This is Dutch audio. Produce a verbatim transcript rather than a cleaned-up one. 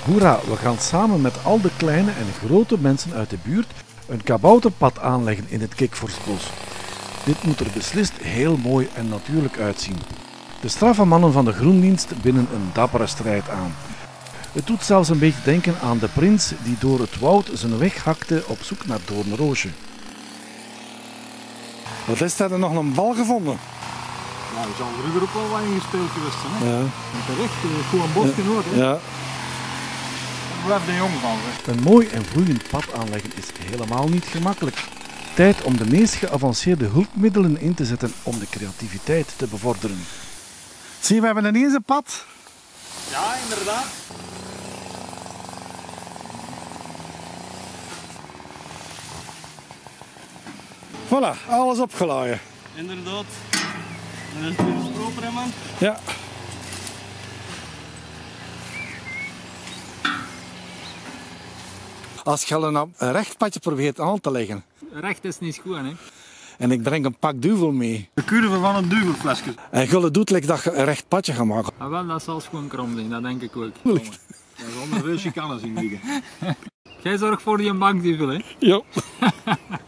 Hoera, we gaan samen met al de kleine en grote mensen uit de buurt een kabouterpad aanleggen in het Kikvorsbos. Dit moet er beslist heel mooi en natuurlijk uitzien. De straffe mannen van de groendienst binnen een dappere strijd aan. Het doet zelfs een beetje denken aan de prins die door het woud zijn weg hakte op zoek naar Doornroosje. Wat is dat er nog een bal gevonden? Ja, er zal vroeger ook wel wat ingespeeld geweest zijn. Hè? Ja. En terecht, gewoon bos genoeg. Hè? Ja. Daar blijft de jong van. Hè? Een mooi en vloeiend pad aanleggen is helemaal niet gemakkelijk. Tijd om de meest geavanceerde hulpmiddelen in te zetten om de creativiteit te bevorderen. Zie, we hebben ineens een pad. Ja, inderdaad. Voilà, alles opgeladen. Inderdaad. Dat is het stroper, hè, man. Ja. Als je al een recht padje probeert aan te leggen Recht is niet goed, hè. en ik drink een pak duvel mee De curve van een duvelflesje. en je doet like dat je een recht padje gaat maken. Ah, wel, dat zal gewoon krom zijn, dat denk ik ook. Moeilijk. Dat is onder veel chicanes in liggen. Jij zorgt voor die bankduvel, hè. Ja.